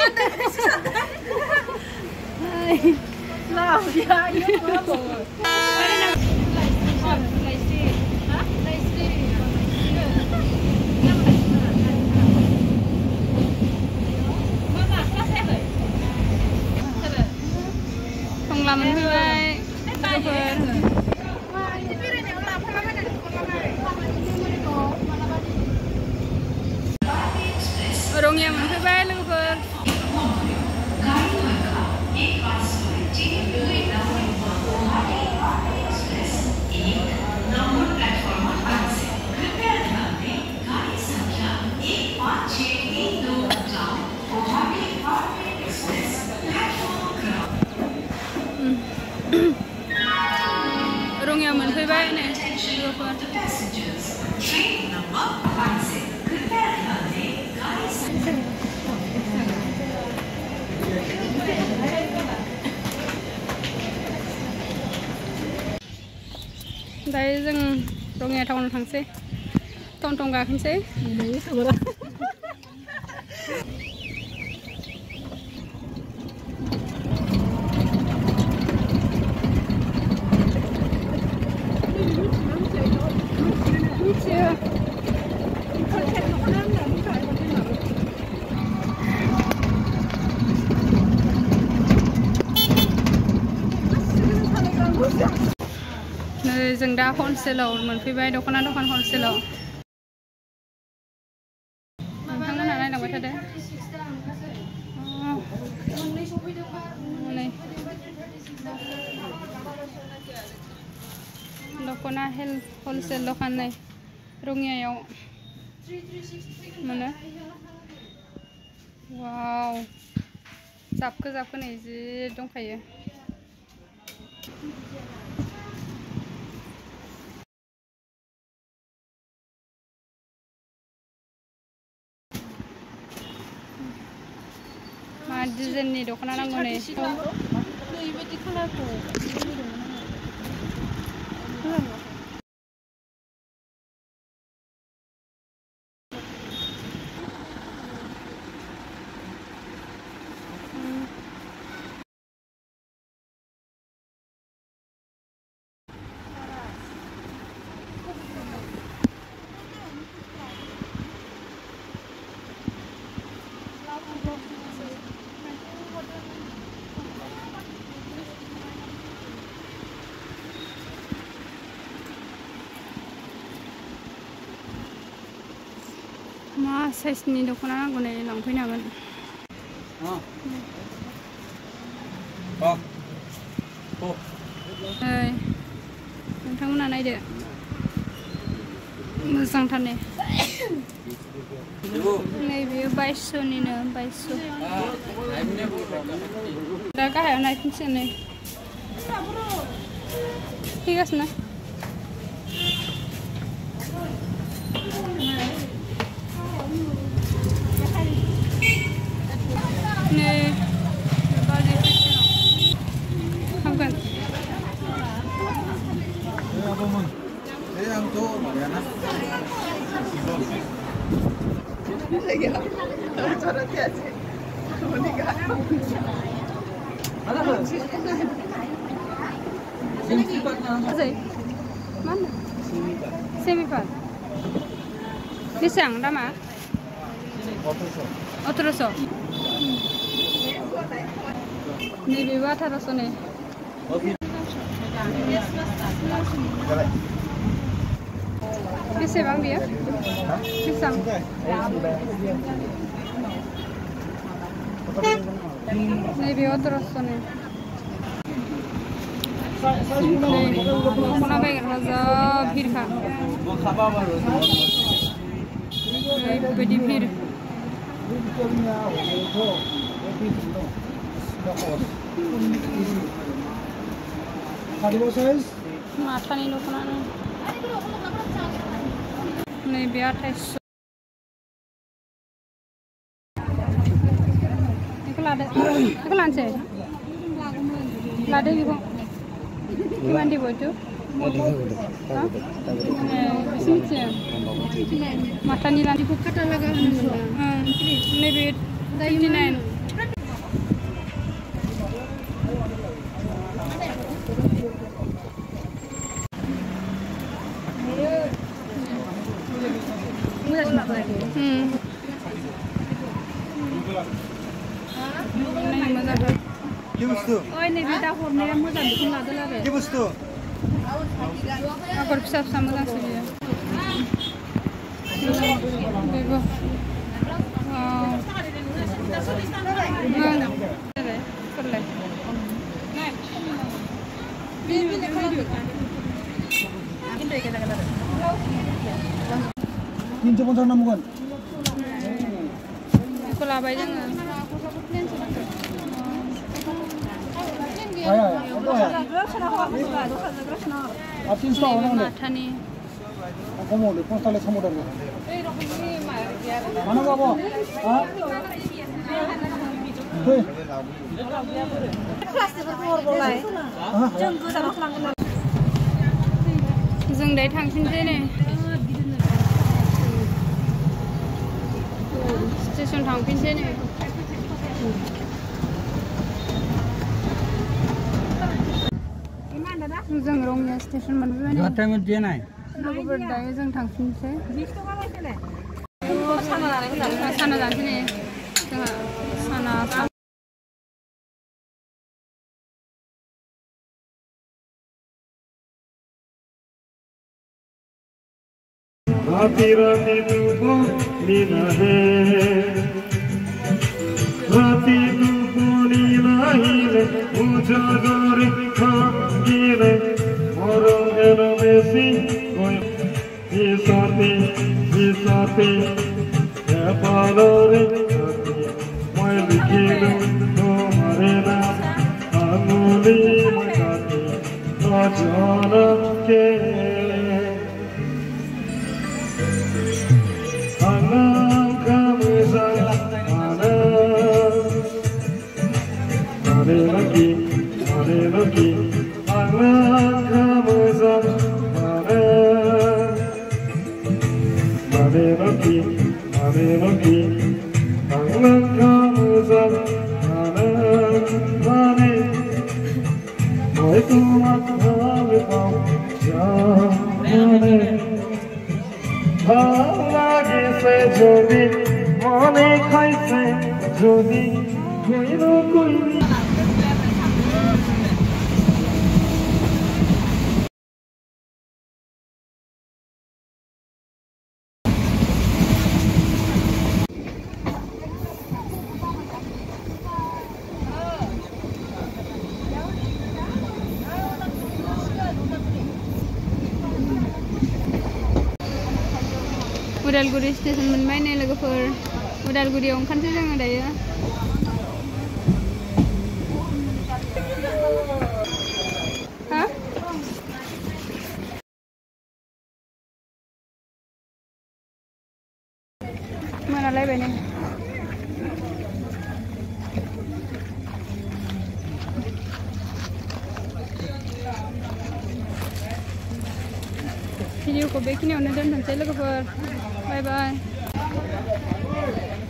Nào ya, yuk apa? Ada nak laisi, laisi. Mana kelas apa? Pengalaman gue. Orangnya mana gue lupa. Orangnya mana gue nih. Đây dừng rồi nghe thằng thằng xe tông gà khinh xe đấy sao đó Dừng đa wholesale mình phi bay đâu có ăn đâu con wholesale thằng nó này là mấy thứ đấy này đâu có ăn wholesale đâu con này rungnya ya mana wow zap ke này gì trong phải desain nih dokana nanggo nih. Ibadah kalaku. Size ni dokana nanggo nih langfaiनो हागोन. नोंथांमोना नायदो मोजांथार ने नैबेयो 2200 निनो 2200 दा गाहायाव नायफिनसै नै फैगासिनो Mana? Semipan. Pisang dama? 1800. Ini biwa 1800 nih. Bisa bang dia? Pisang. Ini biwa 1800 nih. Kuna baik raza भीड़ खा बड़ी भीड़ माथानि दख'ना नैबे 2800 बेखौ लादो बेखौ लानोसै लादो बेखौ gimana di bawah itu? Mata nilan dibuka talaga. Maybe 59. मोजांसिन खोनायाखै मोजांथार কি বস্তু ओइ नैबे दा हरनाया मोजां बेखौनो लादों आरो কি বস্তু आगर फिसा फिसा मोजांसो बियो बेबो তিনশো 50 নামগন बेखौ लाबाय जोङो आया आप 300 आवनांगौ माथानि खमावनो 50 सामदार मानो बाबा हा फै प्लास्टिकफोरखौ हरबावलाय जों गोजानाव थांगोन जों दायो थांफिनसै नै स्टेशन थांफिनसै नै जों रङिया स्टेशन मोनफैबाय नै लोगोफोर दायो जों थांफिनसै साना जानोसै नै जोंहा साना राती राती तू नीना है राती तू नीना ही ले मुझे गोरी खागी ले मोरो एनो बेसी कोई हिसाती ये पालो रे मैं लिखी लूं तुम्हारे नाम अंगुली में काटी तो जाना के যদি মনে খাইছে যদি কইল কইলি उदालगुरि स्टेशन मोनबाय नै लोगोफोर उदालगुरियाव ओंखारसै जोङो दायो हा मोनालायबाय नै भिडिअखौ बेखिनियावनो दोनथ'नोसै लोगोफोर बाय बाय